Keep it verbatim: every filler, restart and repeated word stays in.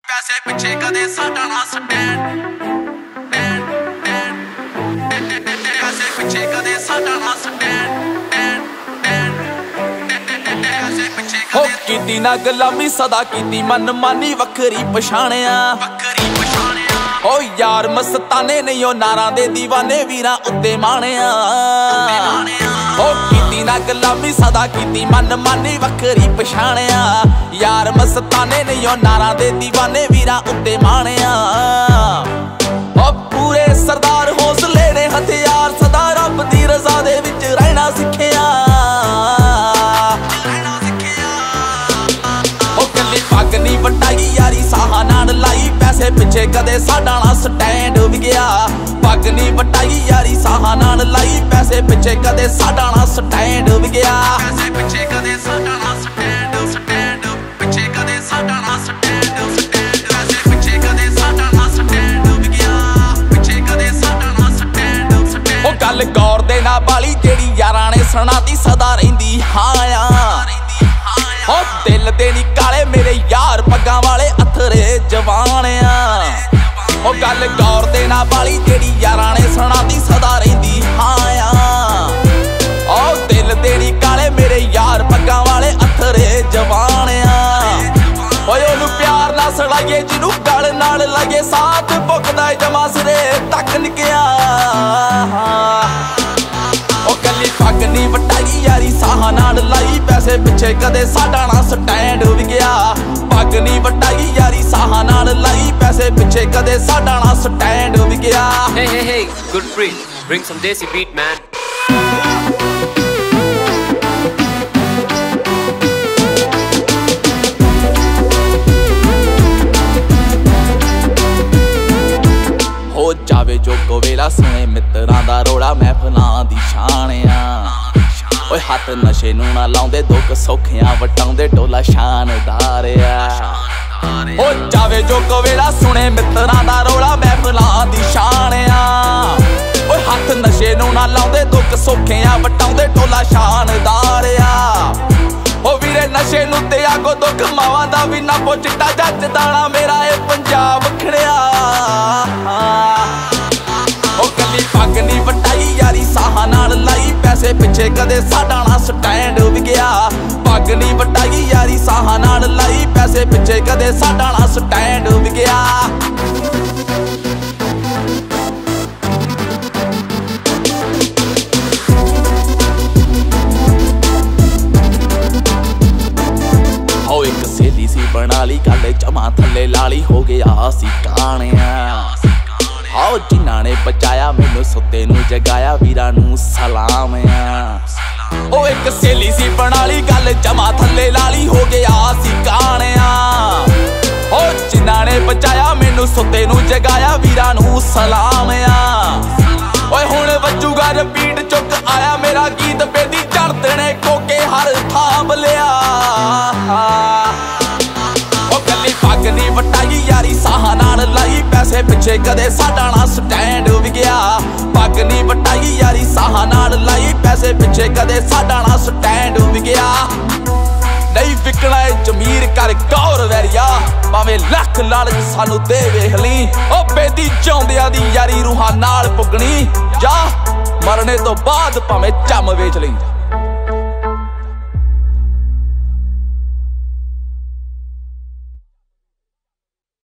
पैसे पिछे कदे साडा ना स्टैंड पैसे पिछे कदे साडा ना स्टैंड हो कीती ना गुलामी सदा कीती मन मानी वखरी पछाणिया ओ यार मस्ताने नहीं ओ नारा दे दीवाने वीरां उत्ते माणिया ओ कीती ना गुलामी सदा कीती मन मानी वखरी पछाणिया यार मस्ताने नहीं ओ नारा दे दीवाने वीरां उत्ते माणिया ओ पूरे सरदार हौसले ने हथियार सदा रब दी रज़ा दे विच रहना सिखिया ओ कल्ली पग नहीं वटाई यारी साहां नाल लाई पैसे पिछे कदे साडा ना स्टैंड हो गया पग नहीं वटाई यारी साहां नाल लाई पैसे पिछे कदे साडा ना स्टैंड हो गया पैसे पिछे कदे साडा ना स्टैंड स्टैंड पिछे कदे साडा ना स्टैंड स्टैंड पैसे पिछे कदे साडा ना स्टैंड हो गया पिछे कदे साडा ना स्टैंड स्टैंड ओ गल गौर दे ना वाली जेड़ी यारां ने सुणाती सदा रहिंदी हां ओ दिल दे नी काले मेरे यार पग्गां वाले अथरे जवान आ ओ गल गौर दे ना वाली जेड़ी यारां ने सुणाती सदा रहिंदी हां ओ दिल दे नी काले मेरे यार पग्गां वाले अथरे जवान आ ओए ओनू प्यार ना सड़ाइए जिनू गल नाल लगे साथ भुखदा जमा सिरे तक निकिया ओ कल्ली पग नहीं वटाई यारी साहां नाल लाई पैसे पिछे कदे साडा ना स्टैंड हो गया पग नहीं वटाई यारी साहां नाल लाई पैसे पिछे कदे साडा ना स्टैंड हो गया Hey hey hey good breed bring some desi beat man हो जावे जो कोवेला सुने मित्रां दा रोड़ा महफिलां दी शान आ ओए हत्थ नशे नू ना लाउंदे दुख सौखियां वटाउंदे टोला शानदार आ हो जावे जो कोवेला सुने मित्रां दा रोड़ा महफिलां दी शान आ ओए हत्थ नशे नू ना लाउंदे दुख सौखियां वटाउंदे टोला शानदार आ ओ वीरे नशे नू ते आगो दुख मावां दा भी ना पो चिट्टा जੱਜ दाना मेरा ए पंजाब खड़िया ओ कल्ली पग नहीं वटाई यारी साहां नाल लाई पैसे पिछे कदे साडा ना स्टैंड हो गया पग नहीं वटाई यारी साहां नाल लाई पैसे पिछे कदे साडा ना स्टैंड हो गया हो एक सहेली सी बना ली गल जमा थले लाली हो गया सी काणिया आओ जिन्हां ने बचाया मैनू सुते नू जगाया वीरां नू सलाम आ ओ एक सहेली सी बना ली गल जमा थले लाली हो गया सी काणिया ओ जिन्हां ने बचाया मैनू सुते नू जगाया वीरां नू सलाम आ ओए हुण वजूगा रिपीट चुक आया मेरा गीत बेदी चढ़दे ने कोके हर थां बलिया ओ कल्ली पग नहीं वटाई यारी साहां नाल लाई पैसे पिछे कदे साडा ना स्टैंड हो गया पग नहीं वटाई यारी साहां नाल लाई पैसे पिछे कदे साडा ना स्टैंड हो गया नहीं विकना जमीर कर गौर वैरिया भावें लख लालच सानू दे वेख ली ओ बेदी चाउंदियां दी यारी रूहां नाल पुगनी जा मरने तो बाद भावें चम वेच ली।